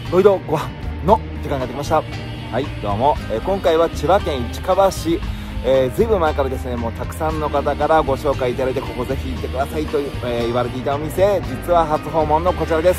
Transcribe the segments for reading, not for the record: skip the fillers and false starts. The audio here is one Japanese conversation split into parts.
ロイドご飯の時間がやってきました。はい、どうも、今回は千葉県市川市、ずいぶん前からですね、もうたくさんの方からご紹介いただいて、ここぜひ行ってくださいと、言われていたお店、実は初訪問のこちらです。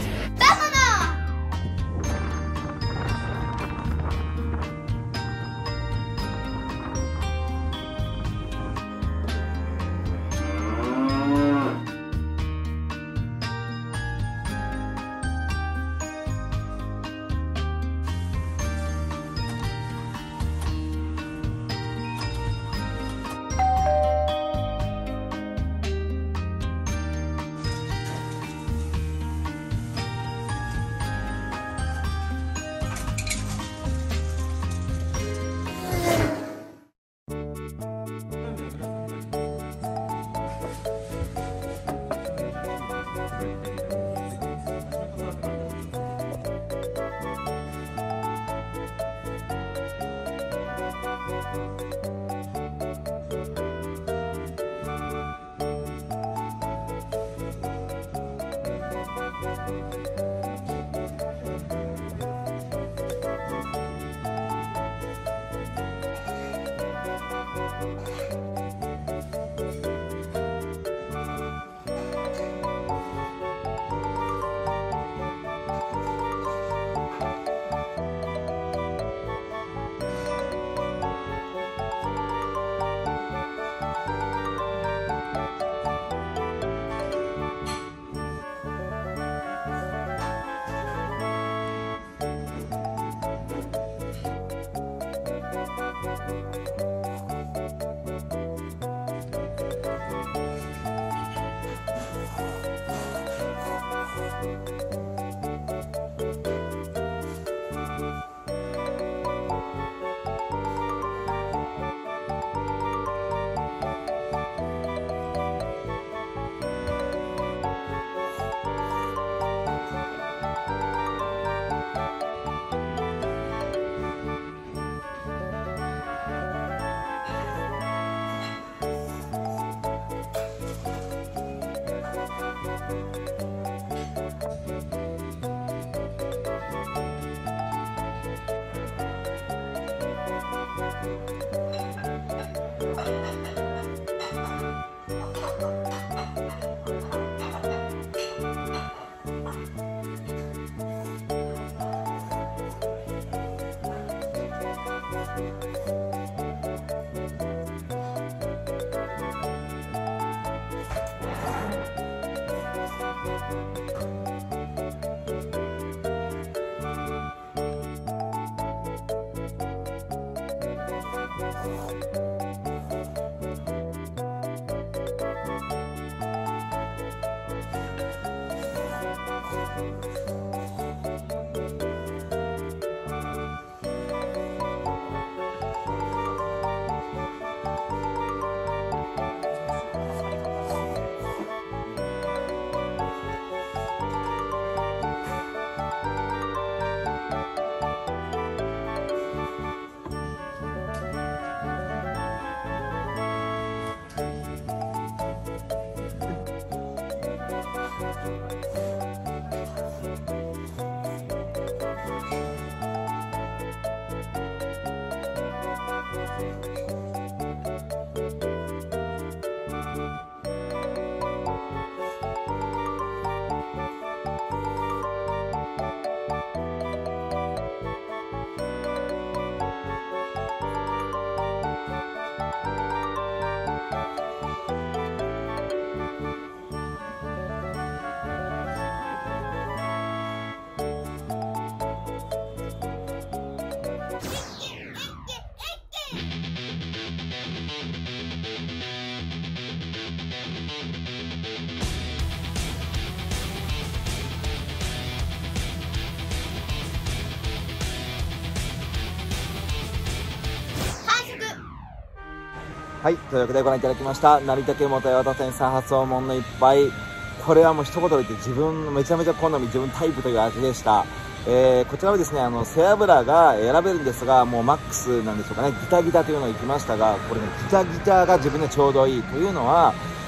はい、というわけでご覧いただきました成田家元八幡店さん初訪問の一杯、これはもう一言で言って自分めちゃめちゃ好み、自分タイプという味でした。こちらはですね、背脂が選べるんですが、もうマックスなんでしょうかね、ギタギタというのを行きましたが、これね、ギタギタが自分でちょうどいいというのは、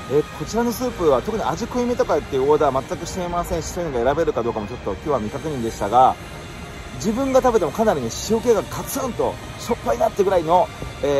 こちらのスープは特に味濃いめとかっていうオーダーは全くしていませんし、そういうのが選べるかどうかもちょっと今日は未確認でしたが、自分が食べてもかなりね、塩気がカツンとしょっぱいなってぐらいの、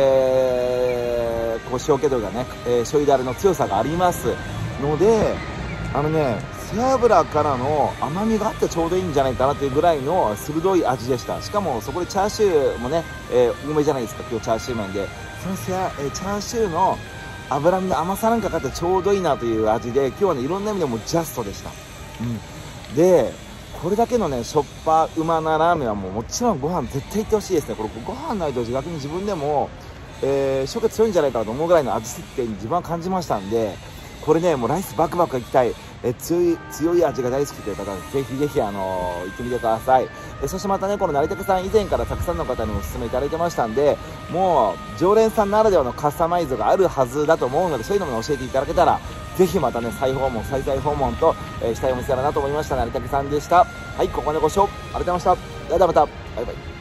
こう塩気というかね、醤油だれの強さがありますので、背脂からの甘みがあってちょうどいいんじゃないかなというぐらいの鋭い味でした。しかもそこでチャーシューもね、多めじゃないですか、今日チャーシュー麺で、そのチャーシューの脂身の甘さなんかかってちょうどいいなという味で、今日はね、いろんな意味でもジャストでした。で、これだけのね、しょっぱうまなラーメンはもちろんご飯絶対いってほしいですね。これご飯ないと逆に自分でも、消化強いんじゃないかなと思うぐらいの味設定に自分は感じましたんで、これね、もうライスバクバクいきたい、強い味が大好きという方はぜひぜひ行ってみてください。そしてまたね、この成竹さん以前からたくさんの方にお勧めいただいてましたんで、もう常連さんならではのカスタマイズがあるはずだと思うので、そういうのも教えていただけたらぜひまたね、再々訪問と、したいお店だなと思いました。成竹さんでした。はい、ここまでご視聴ありがとうございました。ではまた、バイバイ。